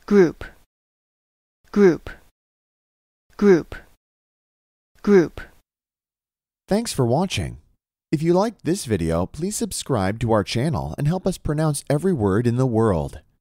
group, group, group, group. Thanks for watching. If you liked this video, please subscribe to our channel and help us pronounce every word in the world.